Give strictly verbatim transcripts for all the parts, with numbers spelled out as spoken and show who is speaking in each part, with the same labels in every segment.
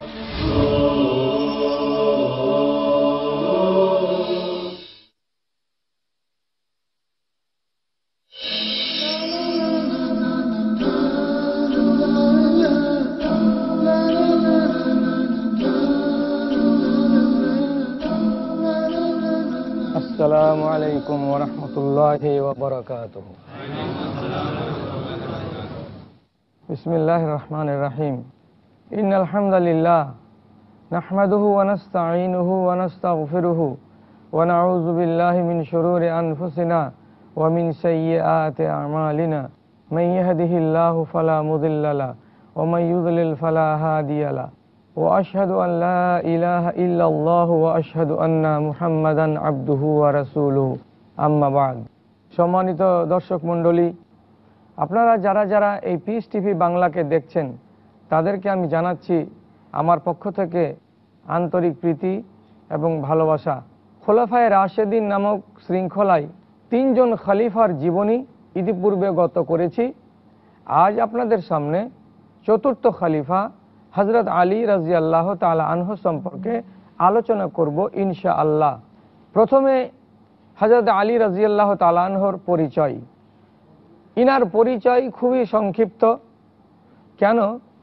Speaker 1: আসসালামু আলাইকুম ওয়া রাহমাতুল্লাহি ওয়া বারাকাতুহু। বিসমিল্লাহির রহমানির রহিম। ইন্নাল হামদালিল্লাহ নাহমাদুহু ওয়া নাস্তাঈনুহু ওয়া নাস্তাগফিরুহু ওয়া নাউযু বিল্লাহি মিন শুরুরি আনফুসিনা ওয়া মিন সাইয়্যাতি আ'মালিনা। মান ইয়াহদিহিল্লাহু ফালা মুদিল্লা লাহু ওয়া মান ইউদ্লিল ফালা হাদিয়া লাহু। وأشهد أن لا إله إلا الله وأشهد أن محمدا عبده ورسوله أما بعد। সম্মানিত দর্শক মণ্ডলী, আপনারা যারা যারা এই পিস টিভি বাংলাকে দেখছেন তাদেরকে আমি জানাচ্ছি আমার পক্ষ থেকে আন্তরিক প্রীতি এবং ভালোবাসা। খোলাফায়ে রাশেদিন নামক শৃঙ্খলায় তিনজন খলিফার জীবনী ইতিপূর্বে গত করেছি। আজ আপনাদের সামনে চতুর্থ খলিফা হযরত আলী রাদিয়াল্লাহু তাআলা আনহু সম্পর্কে আলোচনা করব ইনশাআল্লাহ। প্রথমে হযরত আলী রাদিয়াল্লাহু তাআলা আনহুর পরিচয়। ইনার পরিচয় খুবই সংক্ষিপ্ত। কেন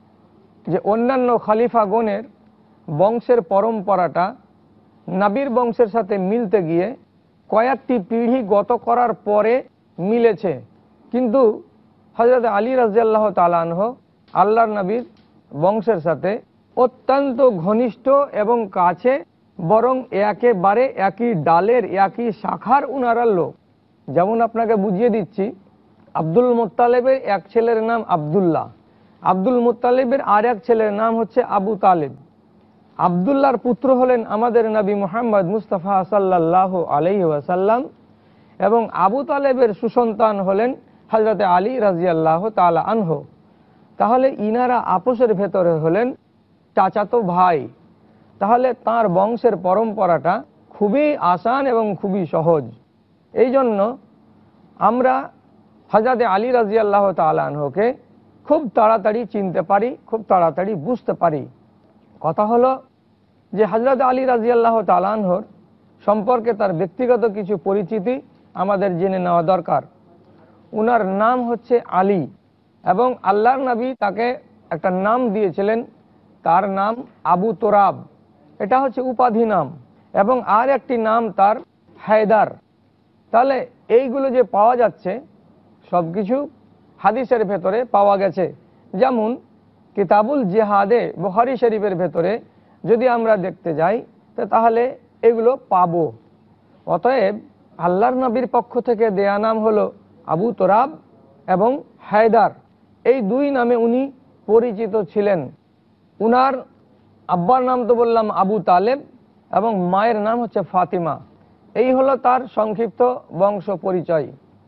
Speaker 1: যে অন্যান্য খলিফাগণের বংশের পরম্পরাটা নবীর বংশের সাথে মিলতে গিয়ে কয়েকটি পিঢ়ি গত করার পরে মিলেছে, কিন্তু হযরত আলী রাদিয়াল্লাহু তাআলা আনহু আল্লাহর নবীর বংশের সাথে অত্যন্ত ঘনিষ্ঠ এবং কাছে, বরং একেবারে একই ডালের একই শাখার উনারা লোক। যেমন আপনাকে বুঝিয়ে দিচ্ছি, আব্দুল মুত্তালিবের এক ছেলের নাম আবদুল্লাহ, আব্দুল মুত্তালিবের আর এক ছেলের নাম হচ্ছে আবু তালেব। আবদুল্লাহর পুত্র হলেন আমাদের নবী মুহাম্মদ মুস্তাফা সাল্লাল্লাহু আলাইহি ওয়াসাল্লাম এবং আবু তালেবের সুসন্তান হলেন হযরত আলী রাদিয়াল্লাহু তাআলা আনহু। তাহলে ইনারা আপোষের ভেতরে হলেন চাচাতো ভাই। তাহলে তার বংশের পরম্পরাটা খুবই আসান এবং খুবই সহজ। এই জন্য আমরা হযরত আলী রাদিয়াল্লাহু তাআলা আনহুকে খুব তাড়াতাড়ি চিনতে পারি, খুব তাড়াতাড়ি বুঝতে পারি। কথা হলো যে হযরত আলী রাদিয়াল্লাহু তাআলা আনহুর সম্পর্কে তার ব্যক্তিগত কিছু পরিচিতি আমাদের জেনে নেওয়া দরকার। উনার নাম হচ্ছে আলী এবং আল্লাহর নবী তাকে একটা নাম দিয়েছিলেন, তার নাম আবু তোরাব, এটা হচ্ছে উপাধি নাম, এবং আর একটি নাম তার হায়দার। তাহলে এইগুলো যে পাওয়া যাচ্ছে সব কিছু হাদিসের ভেতরে পাওয়া গেছে। যেমন কিতাবুল জিহাদে বুখারী শরীফের ভেতরে যদি আমরা দেখতে যাই তো তাহলে এগুলো পাবো। অতএব আল্লাহর নবীর পক্ষ থেকে দেয়া নাম হলো আবু তোরাব এবং হায়দার। এই দুই নামে উনি পরিচিত ছিলেন। উনার আব্বার নাম তো বললাম আবু তালেব এবং মায়ের নাম হচ্ছে ফাতিমা। এই হলো তার সংক্ষিপ্ত বংশ পরিচয়।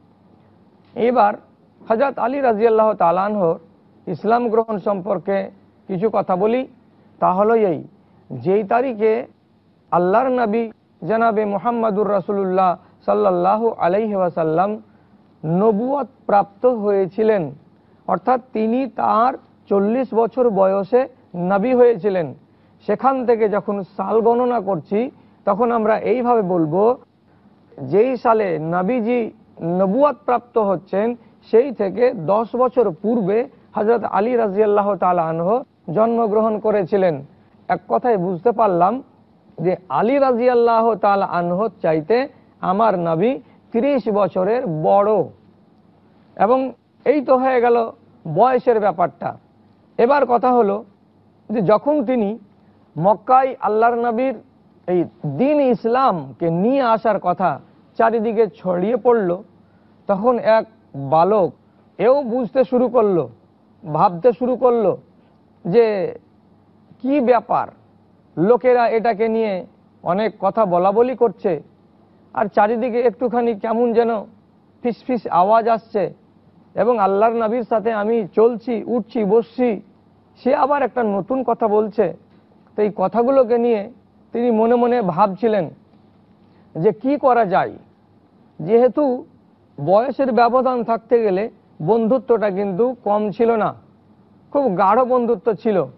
Speaker 1: এবার হযরত আলী রাদিয়াল্লাহু তাআলা আনহুর ইসলাম গ্রহণ সম্পর্কে কিছু কথা বলি। তা হলো এই, যেই তারিখে আল্লাহর নবী জনাবে মুহাম্মদুর রাসূলুল্লাহ সাল্লাল্লাহু আলাইহি ওয়াসাল্লাম নবুয়ত প্রাপ্ত হয়েছিলেন, অর্থাৎ তিনি তার চল্লিশ বছর বয়সে নবী হয়েছিলেন, সেখান থেকে যখন সাল গণনা করছি তখন আমরা এইভাবে বলবো, যেই সালে নবীজি নবুয়ত প্রাপ্ত হচ্ছেন সেই থেকে দশ বছর পূর্বে হযরত আলী রাদিয়াল্লাহু তাআলা আনহু জন্মগ্রহণ করেছিলেন। এক কথায় বুঝতে পারলাম যে আলী রাদিয়াল্লাহু তাআলা আনহু চাইতে আমার নবী ত্রিশ বছরের বড়। এবং এই তো হয়ে গেল বয়সের ব্যাপারটা। এবার কথা হলো যে যখন তিনি মক্কায় আল্লাহর নবীর এই দ্বীন ইসলামকে নিয়ে আসার কথা চারিদিকে ছড়িয়ে পড়ল, তখন এক বালক এও বুঝতে শুরু করলো, ভাবতে শুরু করলো যে কি ব্যাপার, লোকেরা এটাকে নিয়ে অনেক কথা বলা বলি করছে, আর চারিদিকে একটুখানি কেমন যেন ফিসফিস আওয়াজ আসছে, এবং আল্লাহর নবীর সাথে আমি চলছি, উঠছি, বসছি, সে আবার একটা নতুন কথা বলছে। তো এই কথাগুলোকে নিয়ে তিনি মনে মনে ভাবছিলেন যে কি করা যায়। যেহেতু বয়সের ব্যবধান থাকতে গেলে বন্ধুত্বটা কিন্তু কম ছিল না, খুব গাঢ় বন্ধুত্ব ছিল।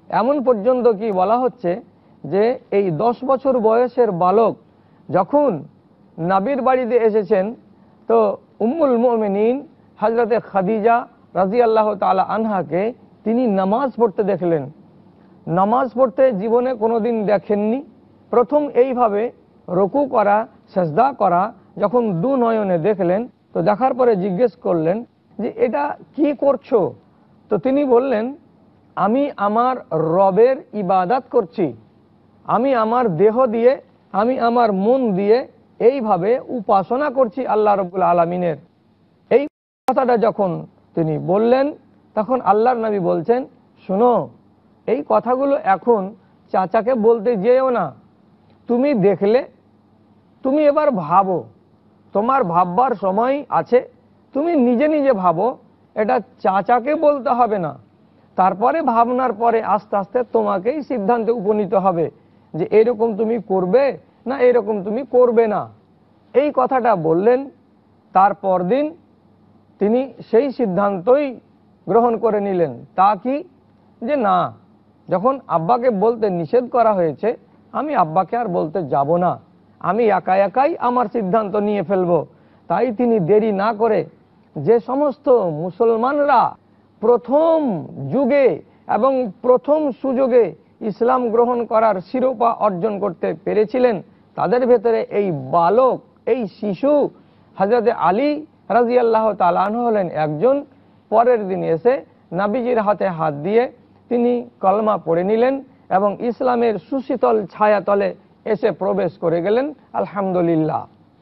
Speaker 1: এমন পর্যন্ত কি বলা হচ্ছে যে এই দশ বছর বয়সের বালক যখন নবীর বাড়িতে এসেছেন, তো উম্মুল মুমিনিন হজরতে খাদিজা রাদিয়াল্লাহু তাআলা আনহাকে তিনি নামাজ পড়তে দেখলেন। নামাজ পড়তে জীবনে কোনোদিন দেখেননি। প্রথম এইভাবে রুকু করা, সেজদা করা যখন দু নয়নে দেখলেন, তো দেখার পরে জিজ্ঞেস করলেন যে এটা কি করছো? তো তিনি বললেন, আমি আমার রবের ইবাদত করছি, আমি আমার দেহ দিয়ে, আমি আমার মন দিয়ে এইভাবে উপাসনা করছি আল্লাহ রাব্বুল আলামিনের। এই কথাটা যখন তিনি বললেন, তখন আল্লাহর নবী বলছেন, শোনো, এই কথাগুলো এখন চাচাকে বলতে যেও না, তুমি দেখলে, তুমি এবার ভাবো, তোমার ভাববার সময় আছে, তুমি নিজে নিজে ভাবো, এটা চাচাকে বলতে হবে না। তারপরে ভাবনার পরে আস্তে আস্তে তোমাকেই সিদ্ধান্তে উপনীত হবে যে এরকম তুমি করবে না এরকম তুমি করবে না। এই কথাটা বললেন। তারপর দিন তিনি সেই সিদ্ধান্তই গ্রহণ করে নিলেন। তা কি? যে না, যখন আব্বাকে বলতে নিষেধ করা হয়েছে, আমি আব্বাকে আর বলতে যাব না, আমি একা একাই আমার সিদ্ধান্ত নিয়ে ফেলব। তাই তিনি দেরি না করে যে সমস্ত মুসলমানরা প্রথম যুগে এবং প্রথম সুযোগে ইসলাম গ্রহণ করার শিরোপা অর্জন করতে পেরেছিলেন, তাদের ভেতরে এই বালক, এই শিশু হযরত আলী রাদিয়াল্লাহু তাআলা আনহু হলেন একজন। পরের দিন এসে নবীজির হাতে হাত দিয়ে তিনি কলমা পড়ে নিলেন এবং ইসলামের সুশীতল ছায়াতলে এসে প্রবেশ করে গেলেন। আলহামদুলিল্লাহ।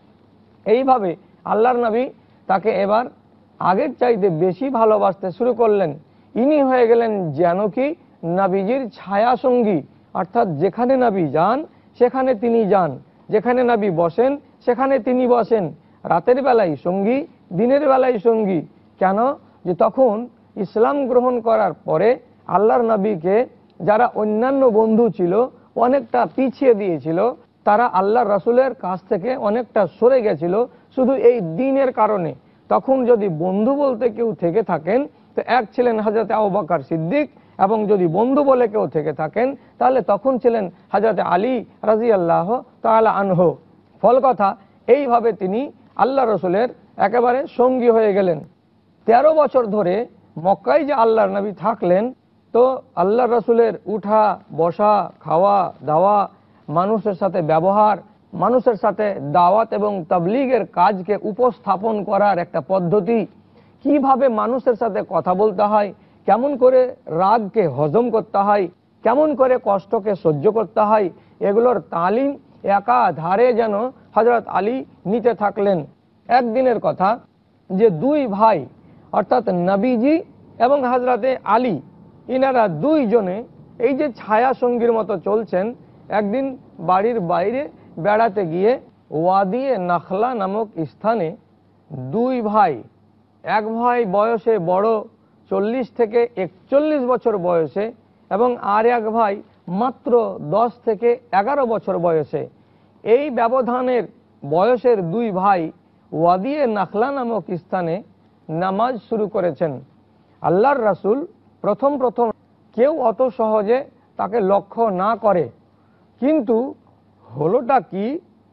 Speaker 1: এইভাবে আল্লাহর নবী তাকে এবার আগের চাইতে বেশি ভালোবাসতে শুরু করলেন। ইনি হয়ে গেলেন যেন কি নবীজির ছায়া সঙ্গী, অর্থাৎ যেখানে নবী যান সেখানে তিনি যান, যেখানে নবী বসেন সেখানে তিনি বসেন। রাতের বেলায় সঙ্গী, দিনের বেলায় সঙ্গী। কেন? যে তখন ইসলাম গ্রহণ করার পরে আল্লাহর নবীকে যারা অন্যান্য বন্ধু ছিল অনেকটা পিছিয়ে দিয়েছিল, তারা আল্লাহর রাসূলের কাছ থেকে অনেকটা সরে গেছিল শুধু এই দ্বীনের কারণে। তখন যদি বন্ধু বলতে কেউ থেকে থাকেন তো এক ছিলেন হযরত আবু বকর সিদ্দিক, এবং যদি বন্ধু বলে কেউ থেকে থাকেন তাহলে তখন ছিলেন হযরত আলী রাদিয়াল্লাহু তাআলা আনহু। ফল কথা, এইভাবে তিনি আল্লাহ রাসূলের একেবারে সঙ্গী হয়ে গেলেন। তেরো বছর ধরে মক্কায় যে আল্লাহর নবী থাকলেন, তো আল্লাহ রাসূলের উঠা বসা, খাওয়া দাওয়া, মানুষের সাথে ব্যবহার, মানুষের সাথে দাওয়াত এবং তাবলীগের কাজকে উপস্থাপন করার একটা পদ্ধতি, কিভাবে মানুষের সাথে কথা বলতে হয়, কেমন করে রাগকে হজম করতে হয়, কেমন করে কষ্টকে সহ্য করতে হয়, এগুলোর তালিম একাধারে যেন হযরত আলী নিতে থাকলেন। একদিনের কথা যে দুই ভাই অর্থাৎ নবীজি এবং হযরতে আলী, ইনারা দুইজনে এই যে ছায়া সঙ্গীর মতো চলছেন, একদিন বাড়ির বাইরে বেড়াতে গিয়ে ওয়াদিয়ে নাখলা নামক স্থানে দুই ভাই, এক ভাই বয়সে বড়, চল্লিশ থেকে একচল্লিশ বছর বয়সে, এবং আর এক ভাই মাত্র দশ থেকে এগারো বছর বয়সে, এই ব্যবধানের বয়সের দুই ভাই ওয়াদিয়ে নাখলা নামক স্থানে নামাজ শুরু করেছেন। আল্লাহর রাসূল প্রথম প্রথম কেউ অত সহজে তাকে লক্ষ্য না করে, কিন্তু হলোটা কি,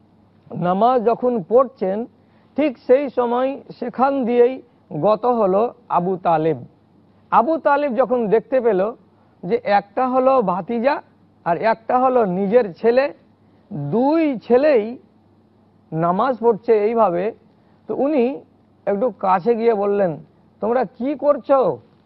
Speaker 1: নামাজ যখন পড়ছেন ঠিক সেই সময় সেখান দিয়েই গত হলো আবু তালেব। আবু তালেব যখন দেখতে পেল যে একটা হলো ভাতিজা আর একটা হলো নিজের ছেলে, দুই ছেলেই নামাজ পড়ছে এইভাবে, তো উনি একটু কাছে গিয়ে বললেন, তোমরা কি করছো?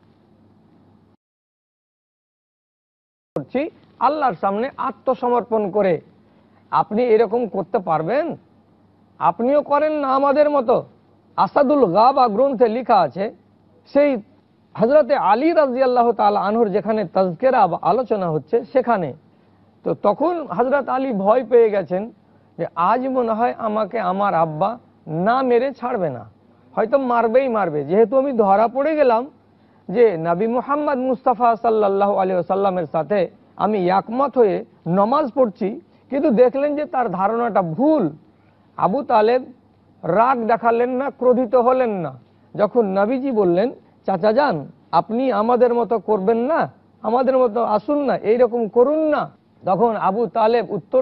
Speaker 1: করছি আল্লাহর সামনে আত্মসমর্পণ করে। আপনি এরকম করতে পারবেন? আপনিও করেন না আমাদের মতো? আসাদুল গাবা গ্রন্থে লেখা আছে, সেই হযরতে আলী রাদিয়াল্লাহু তাআলা আনহুর যেখানে তাজকিরা বা আলোচনা হচ্ছে সেখানে। তো তখন হযরত আলী ভয় পেয়ে গেছেন যে আজ মনে হয় আমাকে আমার আব্বা না মেরে ছাড়বে না, হয়তো মারবেই মারবে, যেহেতু আমি ধরা পড়ে গেলাম যে নবী মুহাম্মদ মুস্তাফা সাল্লাল্লাহু আলাইহি ওয়াসাল্লামের সাথে আমি একমত হয়ে নামাজ পড়ছি, কিন্তু দেখলেন যে তার ধারণাটা ভুল। আবু তালেব রাগ দেখালেন না, ক্রোধিত হলেন না। যখন নবীজি বললেন, চাচা যান, আপনি আমাদের মতো করবেন না, আমাদের মতো আসুন না, এইরকম করুন না। তখন আবু তালেব উত্তর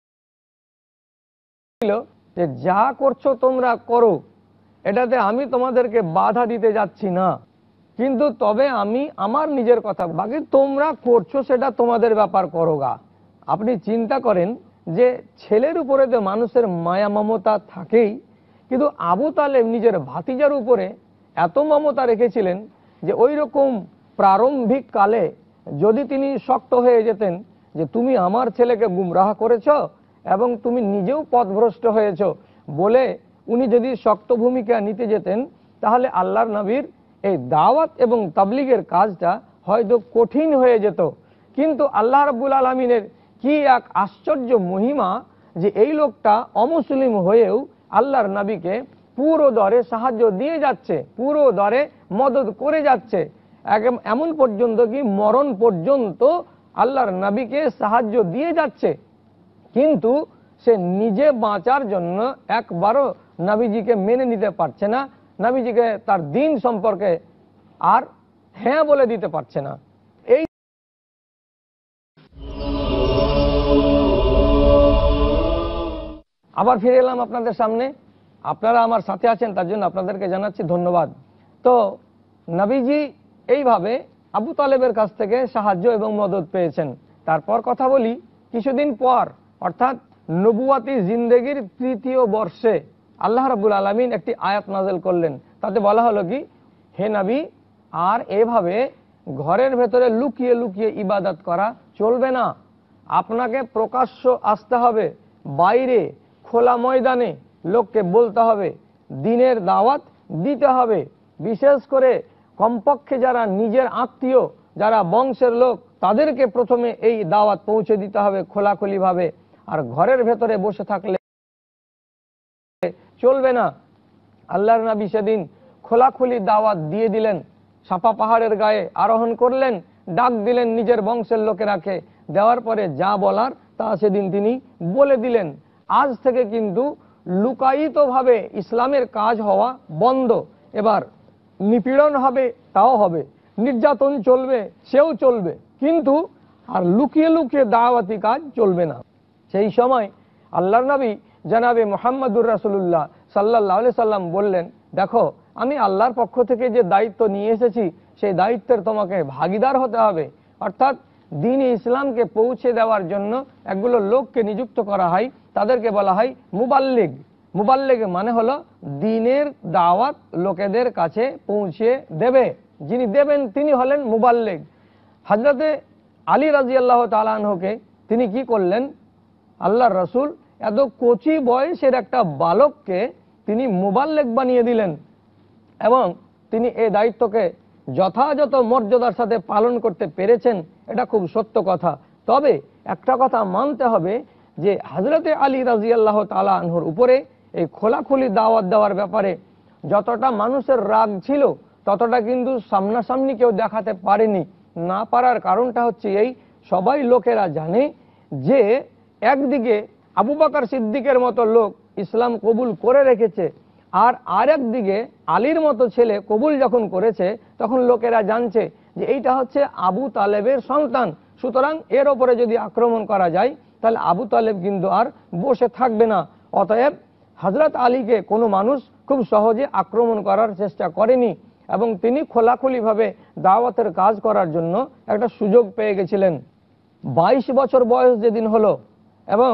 Speaker 1: দিল যে যা করছো তোমরা করো, এটাতে আমি তোমাদেরকে বাধা দিতে যাচ্ছি না, কিন্তু তবে আমি আমার নিজের কথা, বাকি তোমরা করছো সেটা তোমাদের ব্যাপার, করো গা। আপনি চিন্তা করেন যে ছেলের উপরে তো মানুষের মায়া মমতা থাকেই, কিন্তু আবু তালেব নিজের ভাতিজার উপরে এত মমতা রেখেছিলেন যে ওই রকম প্রারম্ভিক কালে যদি তিনি শক্ত হয়ে যেতেন যে তুমি আমার ছেলেকে গুমরাহ করেছ এবং তুমি নিজেও পথভ্রষ্ট হয়েছ বলে উনি যদি শক্ত ভূমিকা নিতে যেতেন, তাহলে আল্লাহর নবীর এই দাওয়াত এবং তাবলীগের কাজটা হয়তো কঠিন হয়ে যেত। কিন্তু আল্লাহ রাব্বুল আলামিনের কি এক আশ্চর্য মহিমা যে এই লোকটা অমুসলিম হয়েও আল্লাহর নবীকে পুরো দরে সাহায্য দিয়ে যাচ্ছে, পুরো দরে মদত করে যাচ্ছে, এমন পর্যন্ত কি মরণ পর্যন্ত আল্লাহর নবীকে সাহায্য দিয়ে যাচ্ছে। কিন্তু সে নিজে বাঁচার জন্য একবারও নবীজিকে মেনে নিতে পারছে না, নবীজিকে তার দিন সম্পর্কে আর হ্যাঁ বলে দিতে পারছে না। এই আবার ফিরে এলাম আপনাদের সামনে, আপনারা আমার সাথে আছেন তার জন্য আপনাদেরকে জানাচ্ছি ধন্যবাদ। তো নবীজি এইভাবে আবু তালেবের কাছ থেকে সাহায্য এবং মদত পেয়েছেন। তারপর কথা বলি, কিছুদিন পর অর্থাৎ নবুয়াতি জিন্দেগির তৃতীয় বর্ষে আল্লাহ রাব্বুল আলামিন একটি আয়াত নাযিল করলেন। তাতে বলা হলো কি, হে নবী, আর এভাবে ঘরের ভেতরে লুকিয়ে লুকিয়ে ইবাদত করা চলবে না, আপনাকে প্রকাশ্য আসতে হবে, বাইরে খোলা ময়দানে লোককে বলতে হবে, দ্বীনের দাওয়াত দিতে হবে। বিশেষ করে কমপক্ষে যারা নিজের আত্মীয়, যারা বংশের লোক, তাদেরকে প্রথমে এই দাওয়াত পৌঁছে দিতে হবে খোলাখুলিভাবে। আর ঘরের ভেতরে বসে থাকলে চলবে না। আল্লাহর নবী সেদিন খোলাখুলি দাওয়াত দিয়ে দিলেন, সাফা পাহাড়ের গায়ে আরোহণ করলেন, ডাক দিলেন নিজের বংশের লোকেরাকে, দেওয়ার পরে যা বলার তা সেদিন তিনি বলে দিলেন। আজ থেকে কিন্তু লুকায়িতভাবে ইসলামের কাজ হওয়া বন্ধ। এবার নিপীড়ন হবে, তাও হবে, নির্যাতন চলবে, সেও চলবে, কিন্তু আর লুকিয়ে লুকিয়ে দাওয়াতি কাজ চলবে না। সেই সময় আল্লাহর নবী জনাবে মুহাম্মদুর রাসূলুল্লাহ সাল্লাল্লাহু আলাইহি সাল্লাম বললেন, দেখো আমি আল্লাহর পক্ষ থেকে যে দায়িত্ব নিয়ে এসেছি সেই দায়িত্বের তোমাকে ভাগিদার হতে হবে। অর্থাৎ দ্বীন ইসলামকে পৌঁছে দেওয়ার জন্য একগুলো লোককে নিযুক্ত করা হয়, তাদেরকে বলা হয় মুবাল্লিগ। মুবাল্লিগ মানে হলো দ্বীনের দাওয়াত লোকেদের কাছে পৌঁছে দেবে, যিনি দেবেন তিনি হলেন মুবাল্লিগ। হযরতে আলী রাদিয়াল্লাহু তাআলা আনহুকে তিনি কি করলেন, আল্লাহর রাসূল এত কচি বয়সের একটা বালককে তিনি মুবাল্লিগ বানিয়ে দিলেন এবং তিনি এই দায়িত্বকে যথাযথ মর্যাদার সাথে পালন করতে পেরেছেন, এটা খুব সত্য কথা। তবে একটা কথা মানতে হবে যে হযরতে আলী রাদিয়াল্লাহু তাআলা আনহুর উপরে এই খোলাখুলি দাওয়াত দেওয়ার ব্যাপারে যতটা মানুষের রাগ ছিল ততটা কিন্তু সামনাসামনি কেউ দেখাতে পারেনি। না পারার কারণটা হচ্ছে এই, সবাই লোকেরা জানে যে একদিকে আবু বকর সিদ্দিকের মতো লোক ইসলাম কবুল করে রেখেছে, আর আরেক দিকে আলীর মতো ছেলে কবুল যখন করেছে তখন লোকেরা জানছে যে এইটা হচ্ছে আবু তালেবের সন্তান, সুতরাং এর ওপরে যদি আক্রমণ করা যায় তাহলে আবু তালেব কিন্তু আর বসে থাকবে না। অতএব হযরত আলীকে কোনো মানুষ খুব সহজে আক্রমণ করার চেষ্টা করেনি এবং তিনি খোলাখুলিভাবে দাওয়াতের কাজ করার জন্য একটা সুযোগ পেয়ে গেছিলেন। বাইশ বছর বয়স যেদিন হলো এবং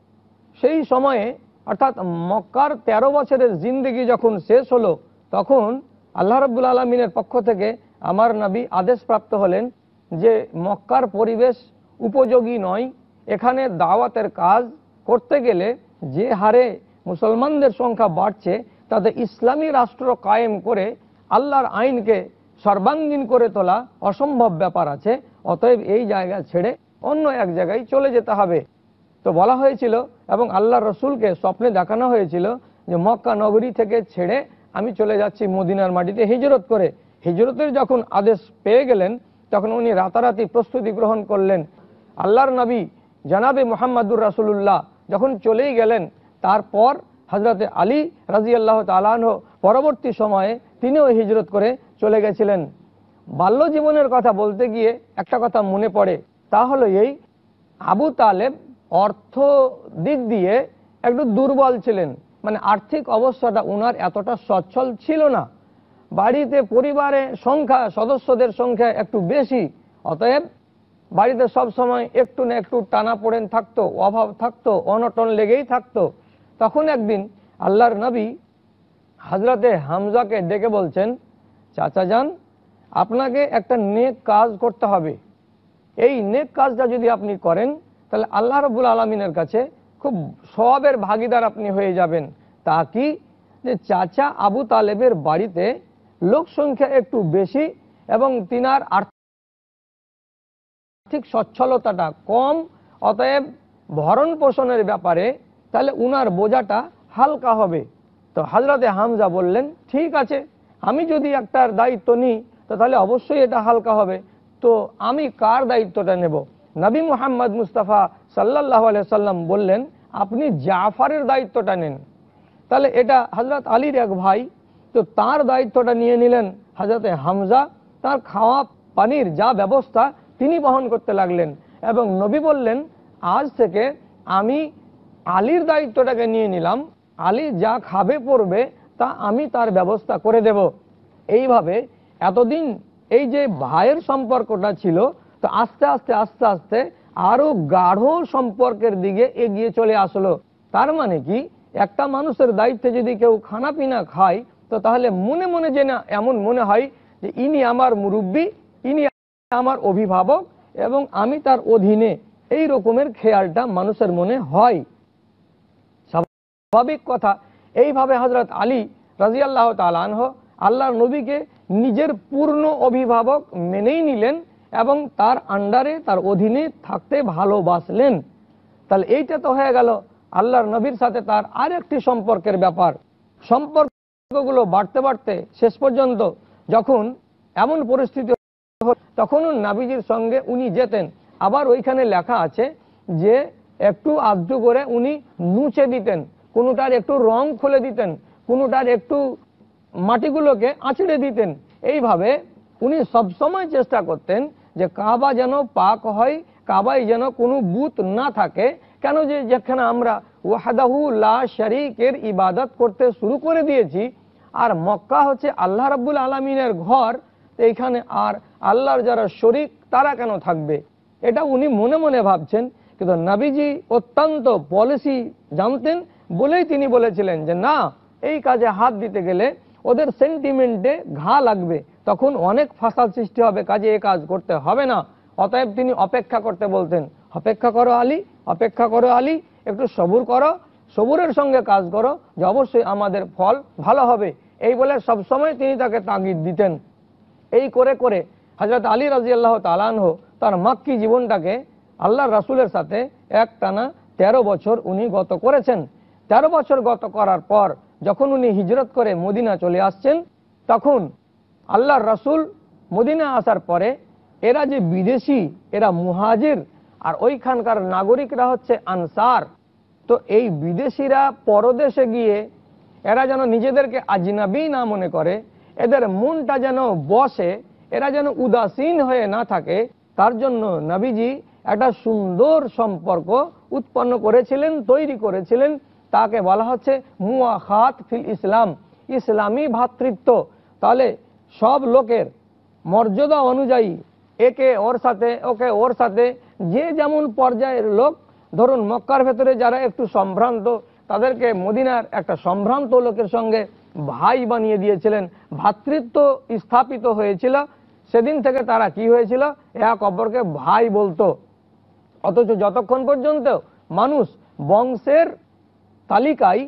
Speaker 1: সেই সময়ে অর্থাৎ মক্কার তেরো বছরের জিন্দেগি যখন শেষ হলো, তখন আল্লাহ রাব্বুল আলামিনের পক্ষ থেকে আমার নবী আদেশপ্রাপ্ত হলেন যে মক্কার পরিবেশ উপযোগী নয়, এখানে দাওয়াতের কাজ করতে গেলে যে হারে মুসলমানদের সংখ্যা বাড়ছে তাতে ইসলামী রাষ্ট্র কায়েম করে আল্লাহর আইনকে সর্বাঙ্গীন করে তোলা অসম্ভব ব্যাপার আছে, অতএব এই জায়গা ছেড়ে অন্য এক জায়গায় চলে যেতে হবে। তো বলা হয়েছিল এবং আল্লাহর রসুলকে স্বপ্নে দেখানো হয়েছিল যে মক্কা নগরী থেকে ছেড়ে আমি চলে যাচ্ছি মদিনার মাটিতে হিজরত করে। হিজরতের যখন আদেশ পেয়ে গেলেন তখন উনি রাতারাতি প্রস্তুতি গ্রহণ করলেন। আল্লাহর নবী জনাবে মুহাম্মদুর রাসূলুল্লাহ যখন চলেই গেলেন, তারপর হযরতে আলী রাদিয়াল্লাহু তাআলা আনহু পরবর্তী সময়ে তিনিও হিজরত করে চলে গেছিলেন। বাল্য জীবনের কথা বলতে গিয়ে একটা কথা মনে পড়ে, তা হলো এই, আবু তালেব অর্থ দিক দিয়ে একটু দুর্বল ছিলেন, মানে আর্থিক অবস্থাটা উনার এতটা সচ্ছল ছিল না। বাড়িতে পরিবারে সংখ্যা সদস্যদের সংখ্যা একটু বেশি, অতএব বাড়িতে সব সময় একটু না একটু টানাপোড়েন থাকতো, অভাব থাকতো, অনটন লেগেই থাকতো। তখন একদিন আল্লাহর নবী হযরতে হামজাকে ডেকে বলছেন, চাচা যান, আপনাকে একটা নেক কাজ করতে হবে। এই নেক কাজটা যদি আপনি করেন তাহলে আল্লাহ রাব্বুল আলামিনের কাছে খুব সওয়াবের ভাগীদার আপনি হয়ে যাবেন। তা কি, যে চাচা আবু তালেবের বাড়িতে লোক সংখ্যা একটু বেশি এবং তিনার আর্থিক সচ্ছলতাটা কম, অতএব ভরণ পোষণের ব্যাপারে তাহলে উনার বোঝাটা হালকা হবে। তো হযরতে হামজা বললেন, ঠিক আছে, আমি যদি একটার দায়িত্ব নিই তো তাহলে অবশ্যই এটা হালকা হবে। তো আমি কার দায়িত্বটা নেব? নবী মুহাম্মদ মুস্তাফা সাল্লাল্লাহু আলাইহি সাল্লাম বললেন, আপনি জাফরের দায়িত্বটা নেন। তাহলে এটা হযরত আলীর এক ভাই, তো তার দায়িত্বটা নিয়ে নিলেন হযরতে হামজা। তার খাওয়া পানির যা ব্যবস্থা তিনি বহন করতে লাগলেন এবং নবী বললেন, আজ থেকে আমি আলীর দায়িত্বটাকে নিয়ে নিলাম, আলী যা খাবে পড়বে তা আমি তার ব্যবস্থা করে দেব। এইভাবে এতদিন এই যে ভাইয়ের সম্পর্কটা ছিল, তো আস্তে আস্তে আস্তে আস্তে আরো গাঢ় সম্পর্কের দিকে এগিয়ে চলে আসলো। তার মানে কি, একটা মানুষের দায়িত্বে যদি কেউ খানা পিনা খায়, তো তাহলে মনে মনে যে না এমন মনে হয় যে ইনি আমার মুরব্বী, ইনি আমার অভিভাবক এবং আমি তার অধীনে, এই রকমের খেয়ালটা মানুষের মনে হয়, স্বাভাবিক কথা। এইভাবে হযরত আলী রাদিয়াল্লাহু তাআলা আনহু আল্লাহর নবীকে নিজের পূর্ণ অভিভাবক মেনেই নিলেন এবং তার আন্ডারে, তার অধীনে থাকতে ভালোবাসলেন। তাহলে এইটা তো হয়ে গেল আল্লাহর নবীর সাথে তার আর একটি সম্পর্কের ব্যাপার। সম্পর্কগুলো বাড়তে বাড়তে শেষ পর্যন্ত যখন এমন পরিস্থিতি, তখন নবীজির সঙ্গে উনি যেতেন। আবার ওইখানে লেখা আছে যে একটু আধটু করে উনি নুচে দিতেন, কোনোটার একটু রং খুলে দিতেন, কোনোটার একটু মাটিগুলোকে আঁচড়ে দিতেন। এইভাবে উনি সবসময় চেষ্টা করতেন যে কাবা যেন পাক হয়, কাবায় যেন কোনো বুত না থাকে। কেন, যে যেখানে আমরা ওয়াহদাহু লা শারীকের ইবাদত করতে শুরু করে দিয়েছি, আর মক্কা হচ্ছে আল্লাহ রাব্বুল আলামিনের ঘর, এইখানে আর আল্লাহর যারা শরীক তারা কেন থাকবে, এটা উনি মনে মনে ভাবছেন। কিন্তু নবীজি অত্যন্ত পলিসি জানতেন বলেই তিনি বলেছিলেন যে না, এই কাজে হাত দিতে গেলে ওদের সেন্টিমেন্টে ঘা লাগবে, তখন অনেক ফাসাদ সৃষ্টি হবে, কাজে এই কাজ করতে হবে না। অতএব তিনি অপেক্ষা করতে বলতেন, অপেক্ষা করো আলী, অপেক্ষা করো আলী, একটু সবুর করো, সবুরের সঙ্গে কাজ করো, যে অবশ্যই আমাদের ফল ভালো হবে। এই বলে সবসময় তিনি তাকে তাগিদ দিতেন। এই করে করে হযরত আলী রাদিয়াল্লাহু তাআলা আনহু তার মাক্কি জীবনটাকে আল্লাহর রাসূলের সাথে এক টানা তেরো বছর উনি গত করেছেন। তেরো বছর গত করার পর যখন উনি হিজরত করে মদিনা চলে আসছেন, তখন আল্লাহর রাসূল মদিনা আসার পরে এরা যে বিদেশি, এরা মুহাজির, আর ওইখানকার নাগরিকরা হচ্ছে আনসার। তো এই বিদেশিরা পরদেশে গিয়ে এরা যেন নিজেদেরকে আজনাবি না মনে করে, এদের মনটা যেন বসে, এরা যেন উদাসীন হয়ে না থাকে, তার জন্য নবীজি একটা সুন্দর সম্পর্ক উৎপন্ন করেছিলেন, তৈরি করেছিলেন। তাকে বলা হচ্ছে মুআখাত ফিল ইসলাম, ইসলামী ভ্রাতৃত্ব। তাহলে সব লোকের মর্যাদা অনুযায়ী একে ওর সাথে, ওকে ওর সাথে, যে যেমন পর্যায়ের লোক, ধরুন মক্কার ভেতরে যারা একটু সম্ভ্রান্ত, তাদেরকে মদিনার একটা সম্ভ্রান্ত লোকের সঙ্গে ভাই বানিয়ে দিয়েছিলেন, ভ্রাতৃত্ব স্থাপিত হয়েছিল। সেদিন থেকে তারা কি হয়েছিল, এক অপরকে ভাই বলতো। অথচ যতক্ষণ পর্যন্ত মানুষ বংশের তালিকায়,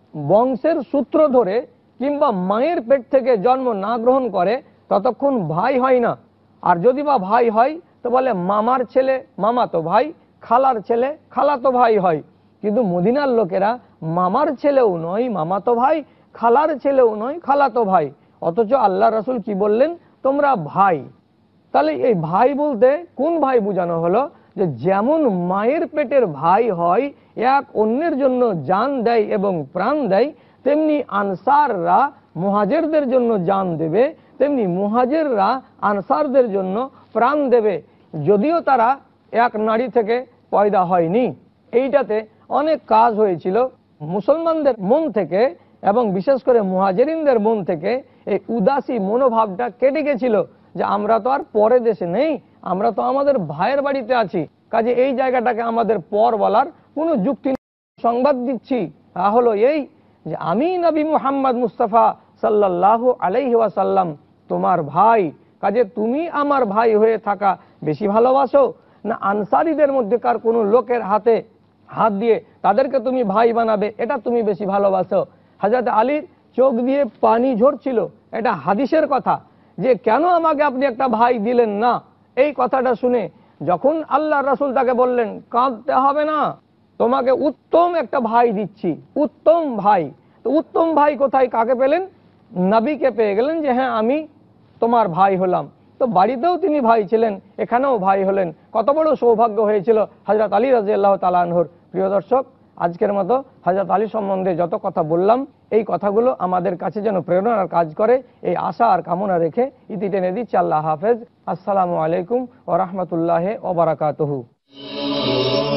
Speaker 1: বংশের সূত্র ধরে কিংবা মায়ের পেট থেকে জন্ম না গ্রহণ করে, ততক্ষণ ভাই হয় না। আর যদি বা ভাই হয় তো বলে মামার ছেলে মামাতো ভাই, খালার ছেলে খালাতো ভাই হয়। কিন্তু মদিনার লোকেরা মামার ছেলেও নয় মামাতো ভাই, খালার ছেলেও নয় খালাতো ভাই। অথচ আল্লাহ রাসূল কি বললেন, তোমরা ভাই। তাহলে এই ভাই বলতে কোন ভাই বোঝানো হলো, যে যেমন মায়ের পেটের ভাই হয়, এক অন্যের জন্য জান দেয় এবং প্রাণ দেয়, তেমনি আনসাররা মুহাজিরদের জন্য জান দেবে, তেমনি মুহাজিররা আনসারদের জন্য প্রাণ দেবে, যদিও তারা এক নারী থেকে পয়দা হয়নি। এইটাতে অনেক কাজ হয়েছিল। মুসলমানদের মন থেকে এবং বিশেষ করে মুহাজিরিনদের মন থেকে এই উদাসী মনোভাবটা কেটে গেছিল যে আমরা তো আর পরে দেশে নেই, আমরা তো আমাদের ভাইয়ের বাড়িতে আছি, কাজে এই জায়গাটাকে আমাদের পর বলার কোনো যুক্তি নেই। সংবাদ দিচ্ছি তা হলো এই যে আমি নবী মুহাম্মদ মুস্তাফা সাল্লাল্লাহু আলাইহি ওয়াসাল্লাম তোমার ভাই, কাজে তুমি আমার ভাই হয়ে থাকা বেশি ভালোবাসো না আনসারীদের মধ্যেকার কোনো লোকের হাতে হাত দিয়ে তাদেরকে তুমি ভাই বানাবে, এটা তুমি বেশি ভালোবাসো? হযরত আলীর চোখ দিয়ে পানি ঝরছিল। এটা হাদিসের কথা যে কেন আমাকে আপনি একটা ভাই দিলেন না। এই কথাটা শুনে যখন আল্লাহ রাসূল তাকে বললেন কাঁদতে হবে না, তোমাকে উত্তম একটা ভাই দিচ্ছি, উত্তম ভাই। তো উত্তম ভাই কোথায়, কাকে পেলেন? নবীকে পেয়ে গেলেন যে হ্যাঁ আমি তোমার ভাই হলাম। তো বাড়িতেও তিনি ভাই ছিলেন, এখানেও ভাই হলেন। কত বড় সৌভাগ্য হয়েছিল হযরত আলী রাদিয়াল্লাহু তাআলা আনহুর। প্রিয় দর্শক, আজকের মতো হযরত আলী সম্বন্ধে যত কথা বললাম, এই কথাগুলো আমাদের কাছে যেন প্রেরণার কাজ করে, এই আশা আর কামনা রেখে ইতি টেনে দিচ্ছি। আল্লাহ হাফেজ। আসসালামু আলাইকুম ওয়া রাহমাতুল্লাহি ওয়া বারাকাতুহু।